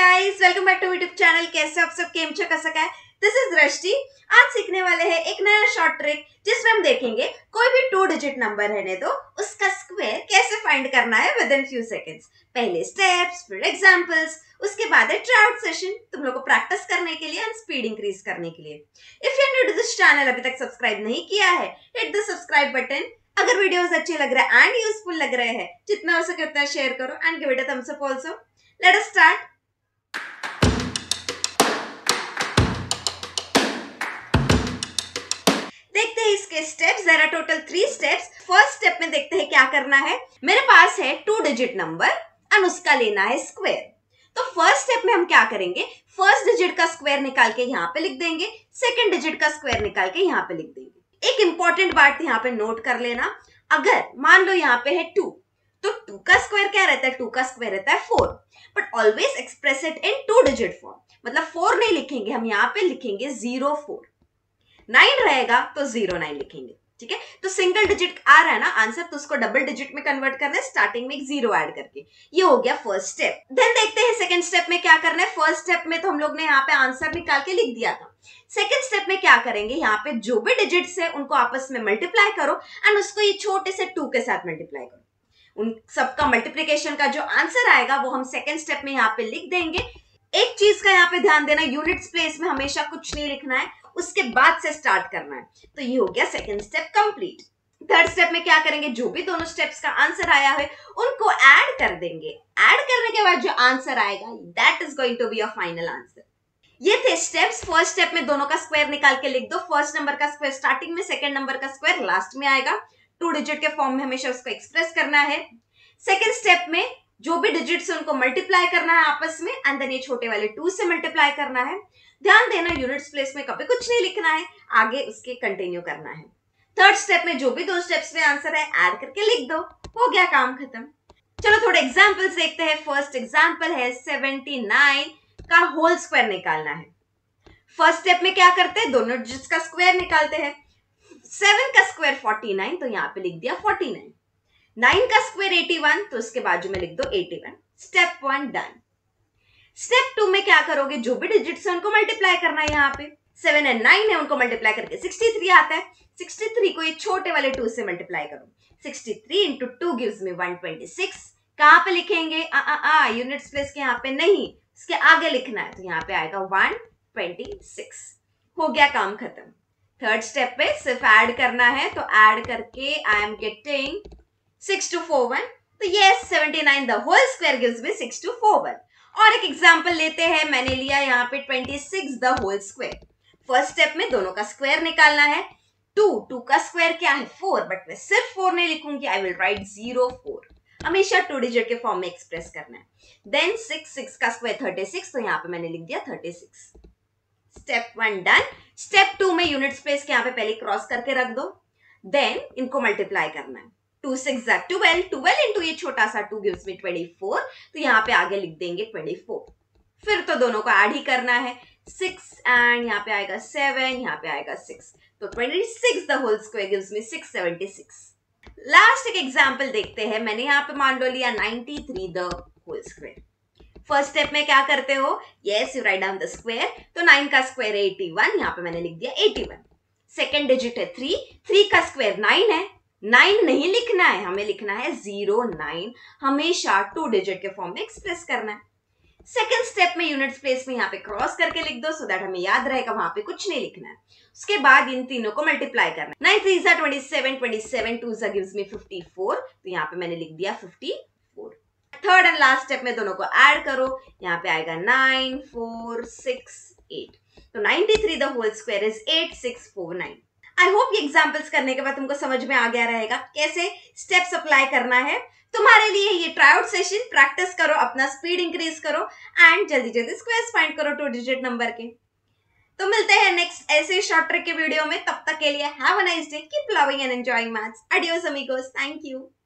Guys, welcome back to YouTube channel. कैसे आप सब केम छो कसक है। दिस इज दृष्टि। आज सीखने वाले हैं एक नया शॉर्ट ट्रिक जिसमें हम देखेंगे कोई भी 2 डिजिट नंबर रहने दो, उसका स्क्वायर कैसे फाइंड करना है विद इन फ्यू सेकंड्स। पहले स्टेप्स, फिर एग्जांपल्स, उसके बाद है ट्राउट सेशन तुम लोग को प्रैक्टिस करने के लिए एंड स्पीड इंक्रीज करने के लिए। If you are new to this channel, अभी तक सब्सक्राइब नहीं किया है, हिट द सब्सक्राइब बटन। अगर वीडियोस अच्छे लग रहे हैं एंड यूजफुल लग रहे हैं, जितना हो सके उतना शेयर करो and give it a thumbs up also. Let us start. देखते हैं इसके steps. There are total 3 steps. First step में देखते हैं क्या करना है। मेरे पास है 2 डिजिट नंबर एंड उसका लेना है स्क्वायर। तो फर्स्ट स्टेप में हम क्या करेंगे, फर्स्ट डिजिट का स्क्वायर निकाल के यहाँ पे लिख देंगे, सेकंड डिजिट का स्क्वायर निकाल के यहाँ पे लिख देंगे। एक इंपॉर्टेंट बात यहाँ पे नोट कर लेना, अगर मान लो यहाँ पे है 2, तो 2 का स्क्वायर क्या रहता है, 2 का स्क्वायर रहता है 4, but always express it in 2 digit form. मतलब 4 नहीं लिखेंगे, हम यहाँ पे लिखेंगे 04। 9 रहेगा तो 09 लिखेंगे, ठीक है। तो सिंगल डिजिट आ रहा है ना आंसर, तो उसको डबल डिजिट में कन्वर्ट करना है, स्टार्टिंग में एक 0 ऐड करके। ये हो गया फर्स्ट स्टेप। देन देखते हैं सेकंड स्टेप में क्या करना है। फर्स्ट स्टेप में तो हम लोग ने यहाँ पे आंसर निकाल के लिख दिया था। सेकंड स्टेप में क्या करेंगे, यहाँ पे जो भी डिजिट्स है उनको आपस में मल्टीप्लाई करो एंड उसको ये छोटे से 2 के साथ मल्टीप्लाई करो। उन सबका मल्टीप्लीकेशन का जो आंसर आएगा वो हम सेकंड स्टेप में यहाँ पे लिख देंगे। एक चीज का यहाँ पे ध्यान देना, यूनिट्स प्लेस में हमेशा कुछ नहीं लिखना है, उसके बाद से स्टार्ट करना है। तो ये हो गया second step complete. Third step में क्या करेंगे, जो भी दोनों स्टेप्स का आंसर आया है उनको ऐड कर देंगे। ऐड करने के बाद जो आंसर आएगा that is going to be a final answer. ये थे स्टेप्स। फर्स्ट स्टेप में दोनों का स्क्वायर निकाल के लिख दो। फर्स्ट नंबर का स्क्वायर स्टार्टिंग में, सेकंड नंबर का स्क्वायर लास्ट में आएगा। 2 डिजिट के फॉर्म में हमेशा उसको एक्सप्रेस करना है। सेकंड स्टेप में जो भी डिजिट्स उनको मल्टीप्लाई करना है आपस में एंड देन ये छोटे वाले 2 से मल्टीप्लाई करना है। ध्यान देना, यूनिट्स प्लेस में कभी कुछ नहीं लिखना है, आगे उसके कंटिन्यू करना है। थर्ड स्टेप में जो भी 2 स्टेप्स में आंसर है ऐड करके लिख दो, हो गया काम खत्म। चलो थोड़े एग्जांपल्स देखते हैं। फर्स्ट एग्जांपल है 79 का होल स्क्वायर निकालना है। फर्स्ट स्टेप में क्या करते हैं, दोनों डिजिट्स का स्क्वायर निकालते हैं। 7 का स्क्वायर 49, तो यहाँ पे लिख दिया 49। 9 का स्क्वायर 81, तो उसके बाजू में लिख दो 81। Step 1 done. स्टेप 2 में क्या करोगे, जो भी डिजिट्स है उनको मल्टीप्लाई करना है। यहाँ पे 7 और 9 है, उनको मल्टीप्लाई करके 63 आता है। 63 को ये छोटे वाले 2 से मल्टीप्लाई करो। 63 इंटू 2 गिव्स मी 126। कहाँ पे लिखेंगे, यूनिट्स प्लेस के यहाँ पे नहीं, इसके आगे लिखना है, तो यहाँ पे आएगा 126। हो गया काम खत्म। थर्ड स्टेप पे सिर्फ ऐड करना है, तो ऐड करके आई एम गेटिंग 6241। तो ये 79 the whole square gives me 6241। और एक एग्जांपल लेते हैं, मैंने लिया यहाँ पे 26 the whole square. First step में दोनों का स्क्वायर निकालना है। 2 का स्क्वायर क्या है 4, बट मैं सिर्फ 4 नहीं लिखूंगी, आई विल राइट 04। हमेशा 2 डिजिट के फॉर्म में एक्सप्रेस करना है। देन 6 का स्क्वायर 36, तो यहाँ पे मैंने लिख दिया 36। Step 1 done. स्टेप 2 में यूनिट्स प्लेस के यहाँ पे पहले क्रॉस करके रख दो, देन इनको मल्टीप्लाई करना है। 2 6 12 इंटू ये छोटा सा 2 गिव्स मी 24, तो यहाँ पे आगे लिख देंगे 24। फिर तो दोनों को ऐड ही करना है। 6 एंड यहाँ पे आएगा 7, यहाँ पे आएगा 6, तो 26 the whole square gives me 676। लास्ट एक एग्जांपल देखते हैं। मैंने यहाँ पे मान लो लिया 93 the whole square. First step में क्या करते हो, yes you write down the square. तो 9 का स्क्वायर 81, यहाँ पे मैंने लिख दिया 81। सेकेंड डिजिट है 3 का स्क्वायर 9 है। 9 नहीं लिखना है, हमें लिखना है 09। हमेशा 2 डिजिट के फॉर्म में एक्सप्रेस करना है। सेकंड स्टेप में यूनिट्स प्लेस में यहाँ पे क्रॉस करके लिख दो, सो दैट हमें याद रहेगा, वहां पे कुछ नहीं लिखना है। उसके बाद इन तीनों को मल्टीप्लाई करना है। 9 3 27, 27 2 गिव्स मी 54, तो यहाँ पे मैंने लिख दिया 54। थर्ड एंड लास्ट स्टेप में दोनों को ऐड करो, यहाँ पे आएगा 9 4 6 8, तो 93 the whole square is 8649। I hope ये एग्जाम्पल्स करने के बाद तुमको समझ में आ गया रहेगा कैसे स्टेप्स अप्लाई करना है। तुम्हारे लिए ये ट्राई आउट सेशन, प्रैक्टिस करो, अपना स्पीड इंक्रीज करो एंड जल्दी जल्दी स्क्वायर्स फाइंड करो 2 डिजिट नंबर के। तो मिलते हैं नेक्स्ट ऐसे शॉर्ट ट्रिक के वीडियो में। तब तक के लिए have a nice day, keep loving and enjoying maths. एडियोस अमीगोस, थैंक यू।